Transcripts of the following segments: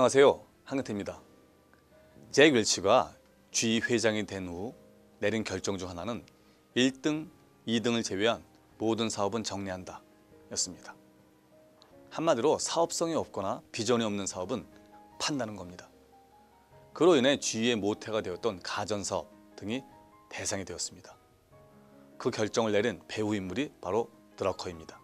안녕하세요. 한근태입니다. 잭 웰치가 GE 회장이 된 후 내린 결정 중 하나는 1등, 2등을 제외한 모든 사업은 정리한다 였습니다. 한마디로 사업성이 없거나 비전이 없는 사업은 판다는 겁니다. 그로 인해 GE의 모태가 되었던 가전사업 등이 대상이 되었습니다. 그 결정을 내린 배후 인물이 바로 드러커입니다.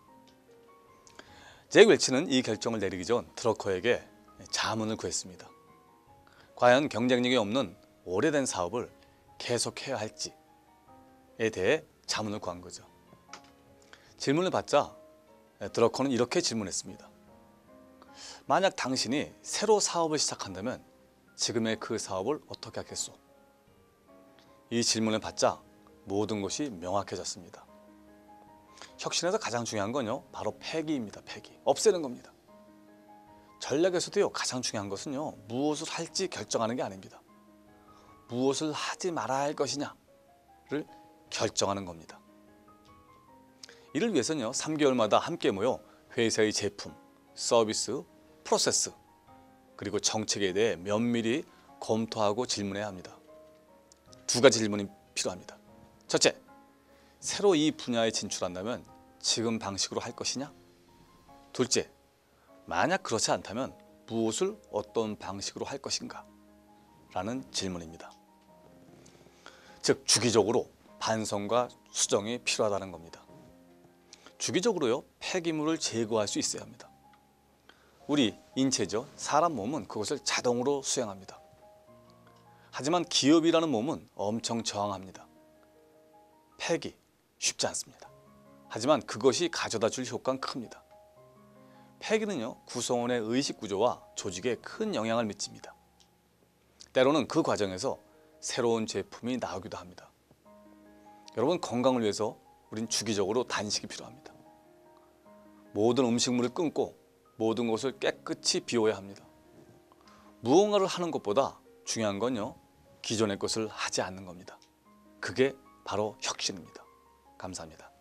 잭 웰치는 이 결정을 내리기 전 드러커에게 자문을 구했습니다. 과연 경쟁력이 없는 오래된 사업을 계속해야 할지에 대해 자문을 구한 거죠. 질문을 받자 드러커는 이렇게 질문했습니다. 만약 당신이 새로 사업을 시작한다면 지금의 그 사업을 어떻게 하겠소? 이 질문을 받자 모든 것이 명확해졌습니다. 혁신에서 가장 중요한 건요, 바로 폐기입니다. 폐기. 없애는 겁니다. 전략에서도요, 가장 중요한 것은요, 무엇을 할지 결정하는 게 아닙니다. 무엇을 하지 말아야 할 것이냐를 결정하는 겁니다. 이를 위해서는요, 3개월마다 함께 모여 회사의 제품, 서비스, 프로세스, 그리고 정책에 대해 면밀히 검토하고 질문해야 합니다. 두 가지 질문이 필요합니다. 첫째, 새로 이 분야에 진출한다면 지금 방식으로 할 것이냐? 둘째, 만약 그렇지 않다면 무엇을 어떤 방식으로 할 것인가? 라는 질문입니다. 즉, 주기적으로 반성과 수정이 필요하다는 겁니다. 주기적으로요, 폐기물을 제거할 수 있어야 합니다. 우리 인체죠, 사람 몸은 그것을 자동으로 수행합니다. 하지만 기업이라는 몸은 엄청 저항합니다. 폐기 쉽지 않습니다. 하지만 그것이 가져다 줄 효과는 큽니다. 폐기는요, 구성원의 의식 구조와 조직에 큰 영향을 미칩니다. 때로는 그 과정에서 새로운 제품이 나오기도 합니다. 여러분, 건강을 위해서 우린 주기적으로 단식이 필요합니다. 모든 음식물을 끊고 모든 것을 깨끗이 비워야 합니다. 무언가를 하는 것보다 중요한 건요, 기존의 것을 하지 않는 겁니다. 그게 바로 혁신입니다. 감사합니다.